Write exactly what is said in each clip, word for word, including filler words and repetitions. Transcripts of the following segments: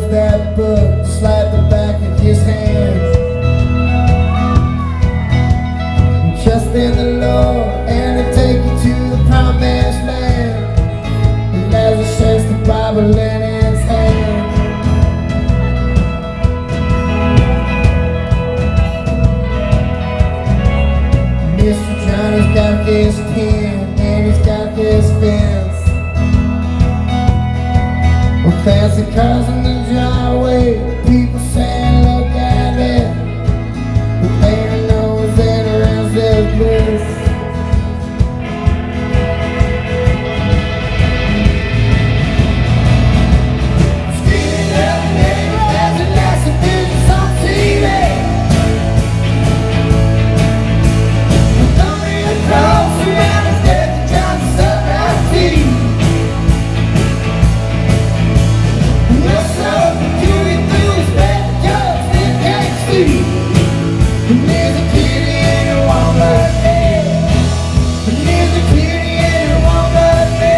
knows that book just like the back of his hand. Trust in the Lord and He'll take you to the promised land. And as He says the Bible in His hand. Mister Johnny's got his pen and he's got his fence. With fancy cars in the driveway, people saying look at it. But they don't know what's in around this bliss. Screaming out the name as the last of business on T V. Cross around his head and trying to suck our teeth. No soul can carry through his bad jokes that can't see. And there's a kitty and it won't let me. And there's a kitty and it won't let me.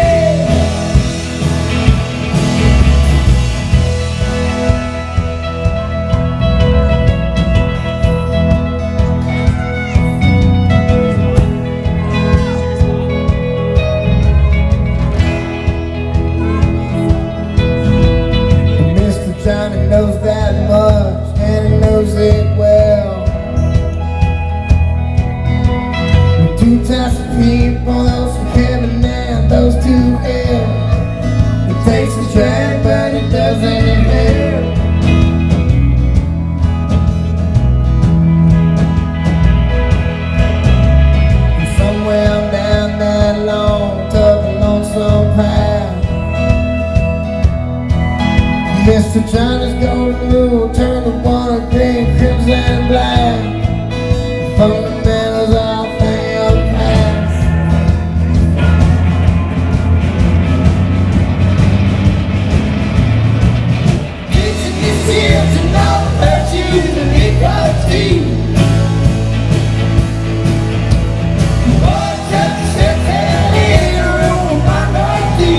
Johnny knows that much, and he knows it well. The two types of people, those from heaven and those to hell. It takes a drag, but it doesn't inhale. And somewhere down that long, tough and lonesome path, Mister Johnny's golden rule, turn to one of green, crimson, and black. Fundamentals all fail past. Teaching these kids to know the virtues and equality. Boys just sit there in a room with minority.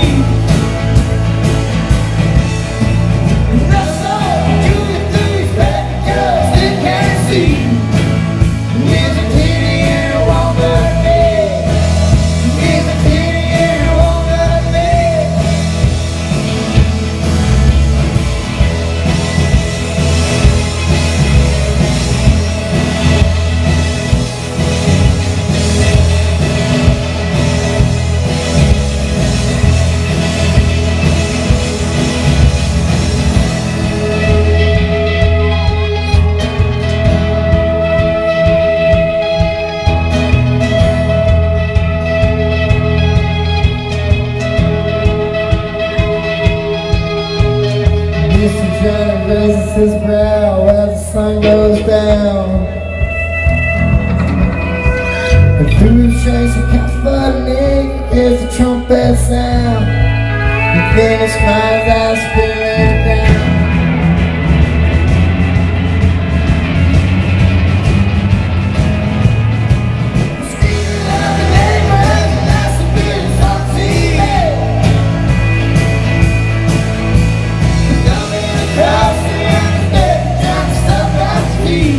Mister Johnny raises his brow as the sun goes down. And through his shades of comforting, hears the trumpet sound. And then he smiles out, spilling down. Screaming out the name of the last of business on T V. Cross around his head and trying to stop our feet.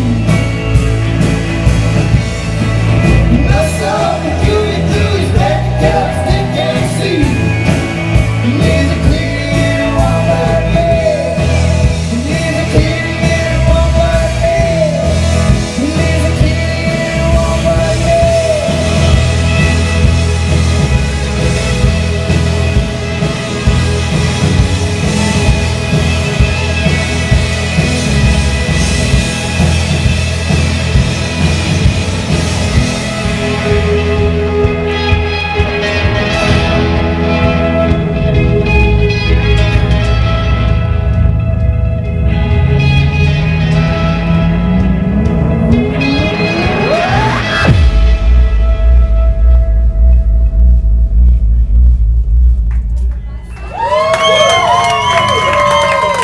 No soul can carry through his back cups they can't see. And there's a clear and it won't let me. And there's a kitty and it won't let me. And there's a kitty and it won't let me.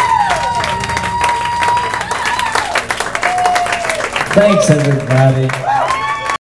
Thanks, everybody.